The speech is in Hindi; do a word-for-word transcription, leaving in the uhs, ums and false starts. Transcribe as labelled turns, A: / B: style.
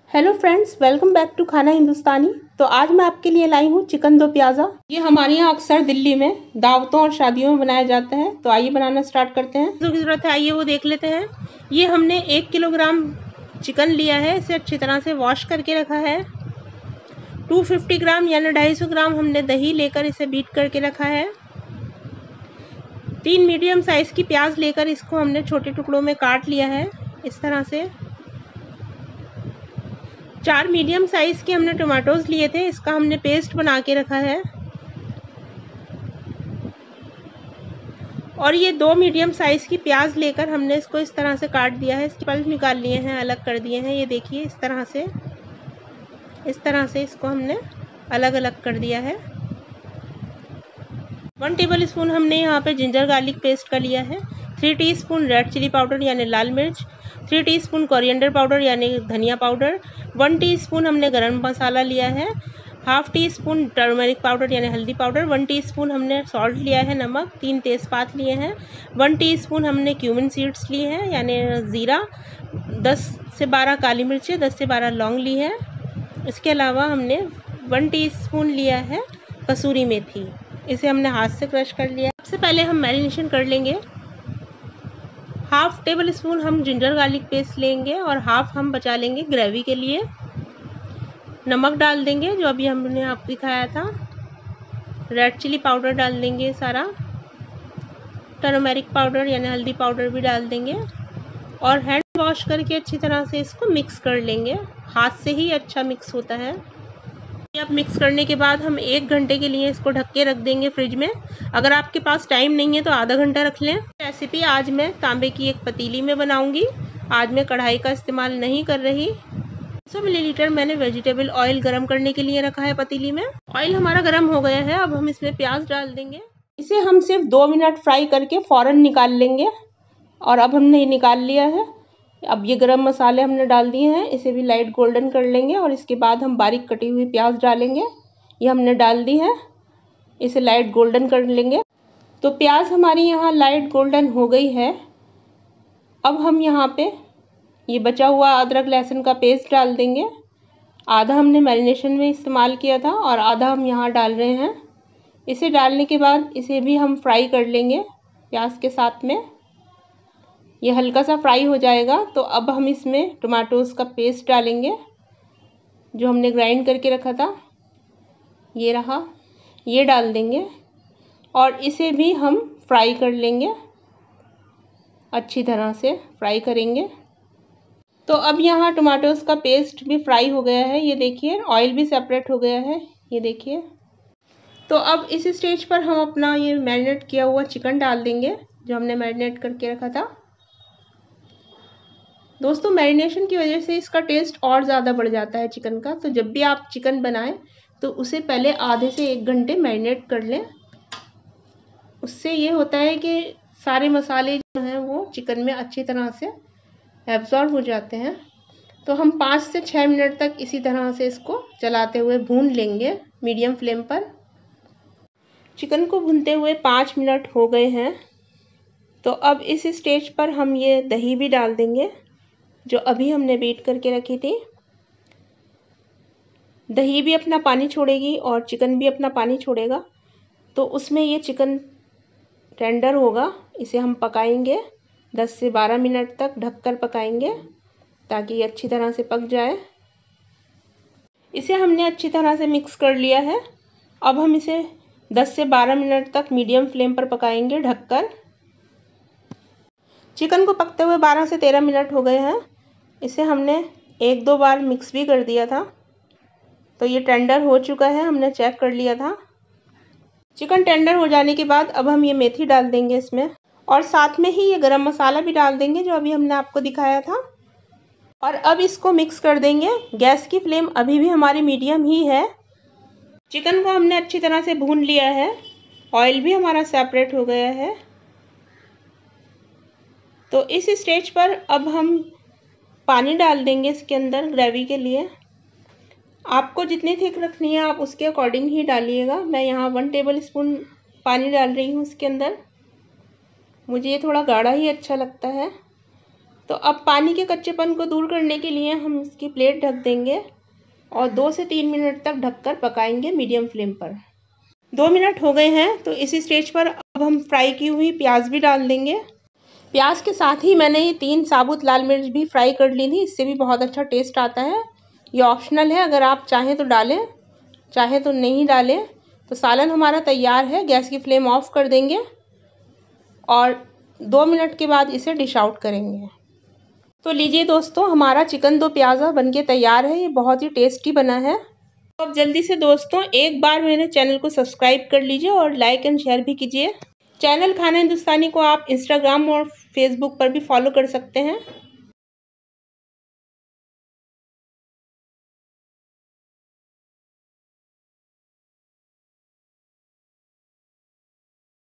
A: Hello friends, welcome back to Khana Hindustani. तो आज मैं आपके लिए लाई हूँ चिकन दो प्याज़ा। ये हमारे यहाँ अक्सर दिल्ली में दावतों और शादियों में बनाया जाता है। तो आइए बनाना स्टार्ट करते हैं। जो की ज़रूरत है आइए वो देख लेते हैं। ये हमने एक किलोग्राम चिकन लिया है, इसे अच्छी तरह से वॉश करके रखा है। दो सौ पचास ग्राम यानी ढाई सौ ग्राम हमने दही लेकर इसे बीट करके रखा है। तीन मीडियम साइज़ की प्याज लेकर इसको हमने छोटे टुकड़ों में काट लिया है इस तरह से। चार मीडियम साइज़ के हमने टमाटोज लिए थे, इसका हमने पेस्ट बना के रखा है। और ये दो मीडियम साइज़ की प्याज लेकर हमने इसको इस तरह से काट दिया है। इसके पल्प निकाल लिए हैं, अलग कर दिए हैं। ये देखिए इस तरह से इस तरह से इसको हमने अलग अलग कर दिया है। वन टेबल स्पून हमने यहाँ पे जिंजर गार्लिक पेस्ट का लिया है। Three teaspoon red chili powder यानी लाल मिर्च, थ्री टीस्पून कोरिएंडर पाउडर यानी धनिया पाउडर, वन टीस्पून हमने गरम मसाला लिया है, half teaspoon turmeric powder यानी हल्दी पाउडर, वन टीस्पून हमने सॉल्ट लिया है, नमक, तीन तेज़पात लिए हैं, वन टीस्पून हमने क्यूमिन सीड्स लिए हैं यानी ज़ीरा, दस से बारह काली मिर्चें, दस से बारह लौंग ली है। इसके अलावा हमने वन टीस्पून लिया है कसूरी मेथी, इसे हमने हाथ से क्रश कर लिया। सबसे पहले हम मैरिनेशन कर लेंगे। हाफ टेबल स्पून हम जिंजर गार्लिक पेस्ट लेंगे और हाफ हम बचा लेंगे ग्रेवी के लिए। नमक डाल देंगे जो अभी हमने आपको दिखाया था। रेड चिली पाउडर डाल देंगे सारा, टर्मरिक पाउडर यानी हल्दी पाउडर भी डाल देंगे और हैंड वॉश करके अच्छी तरह से इसको मिक्स कर लेंगे। हाथ से ही अच्छा मिक्स होता है। अब मिक्स करने के बाद हम एक घंटे के लिए इसको ढक के रख देंगे फ्रिज में। अगर आपके पास टाइम नहीं है तो आधा घंटा रख लें। रेसिपी आज मैं तांबे की एक पतीली में बनाऊंगी। आज मैं कढ़ाई का इस्तेमाल नहीं कर रही। सौ मिलीलीटर मैंने वेजिटेबल ऑयल गरम करने के लिए रखा है पतीली में। ऑयल हमारा गरम हो गया है, अब हम इसमें प्याज डाल देंगे। इसे हम सिर्फ दो मिनट फ्राई करके फ़ौरन निकाल लेंगे और अब हमने निकाल लिया है। अब ये गरम मसाले हमने डाल दिए हैं, इसे भी लाइट गोल्डन कर लेंगे और इसके बाद हम बारीक कटी हुई प्याज डालेंगे। ये हमने डाल दी है, इसे लाइट गोल्डन कर लेंगे। तो प्याज हमारी यहाँ लाइट गोल्डन हो गई है। अब हम यहाँ पे ये बचा हुआ अदरक लहसुन का पेस्ट डाल देंगे। आधा हमने मैरिनेशन में इस्तेमाल किया था और आधा हम यहाँ डाल रहे हैं। इसे डालने के बाद इसे भी हम फ्राई कर लेंगे प्याज के साथ में। ये हल्का सा फ्राई हो जाएगा तो अब हम इसमें टमाटोज़ का पेस्ट डालेंगे जो हमने ग्राइंड करके रखा था। ये रहा, ये डाल देंगे और इसे भी हम फ्राई कर लेंगे, अच्छी तरह से फ्राई करेंगे। तो अब यहाँ टमाटोज़ का पेस्ट भी फ्राई हो गया है। ये देखिए ऑयल भी सेपरेट हो गया है, ये देखिए। तो अब इस स्टेज पर हम अपना ये मैरिनेट किया हुआ चिकन डाल देंगे जो हमने मैरिनेट करके रखा था। दोस्तों, मैरिनेशन की वजह से इसका टेस्ट और ज़्यादा बढ़ जाता है चिकन का। तो जब भी आप चिकन बनाएं तो उसे पहले आधे से एक घंटे मैरिनेट कर लें। उससे ये होता है कि सारे मसाले जो हैं वो चिकन में अच्छी तरह से एब्जॉर्ब हो जाते हैं। तो हम पाँच से छः मिनट तक इसी तरह से इसको चलाते हुए भून लेंगे मीडियम फ्लेम पर। चिकन को भूनते हुए पाँच मिनट हो गए हैं। तो अब इस स्टेज पर हम ये दही भी डाल देंगे जो अभी हमने बीट करके रखी थी। दही भी अपना पानी छोड़ेगी और चिकन भी अपना पानी छोड़ेगा। तो उसमें ये चिकन टेंडर होगा। इसे हम पकाएंगे दस से बारह मिनट तक, ढककर पकाएंगे ताकि ये अच्छी तरह से पक जाए। इसे हमने अच्छी तरह से मिक्स कर लिया है। अब हम इसे दस से बारह मिनट तक मीडियम फ्लेम पर पकाएंगे ढककर। चिकन को पकते हुए बारह से तेरह मिनट हो गए हैं। इसे हमने एक दो बार मिक्स भी कर दिया था तो ये टेंडर हो चुका है, हमने चेक कर लिया था। चिकन टेंडर हो जाने के बाद अब हम ये मेथी डाल देंगे इसमें और साथ में ही ये गरम मसाला भी डाल देंगे जो अभी हमने आपको दिखाया था। और अब इसको मिक्स कर देंगे। गैस की फ्लेम अभी भी हमारी मीडियम ही है। चिकन को हमने अच्छी तरह से भून लिया है, ऑयल भी हमारा सेपरेट हो गया है। तो इस स्टेज पर अब हम पानी डाल देंगे इसके अंदर ग्रेवी के लिए। आपको जितनी थिक रखनी है आप उसके अकॉर्डिंग ही डालिएगा। मैं यहाँ वन टेबल स्पून पानी डाल रही हूँ इसके अंदर। मुझे ये थोड़ा गाढ़ा ही अच्छा लगता है। तो अब पानी के कच्चेपन को दूर करने के लिए हम इसकी प्लेट ढक देंगे और दो से तीन मिनट तक ढककर पकाएंगे मीडियम फ्लेम पर। दो मिनट हो गए हैं तो इसी स्टेज पर अब हम फ्राई की हुई प्याज भी डाल देंगे। प्याज के साथ ही मैंने ये तीन साबुत लाल मिर्च भी फ्राई कर ली थी, इससे भी बहुत अच्छा टेस्ट आता है। ये ऑप्शनल है, अगर आप चाहें तो डालें, चाहे तो नहीं डालें। तो सालन हमारा तैयार है। गैस की फ्लेम ऑफ कर देंगे और दो मिनट के बाद इसे डिश आउट करेंगे। तो लीजिए दोस्तों, हमारा चिकन दो प्याज़ा बनके तैयार है। ये बहुत ही टेस्टी बना है। तो अब जल्दी से दोस्तों एक बार मेरे चैनल को सब्सक्राइब कर लीजिए और लाइक एंड शेयर भी कीजिए। चैनल खाना हिंदुस्तानी को आप इंस्टाग्राम और फेसबुक पर भी फॉलो कर सकते हैं।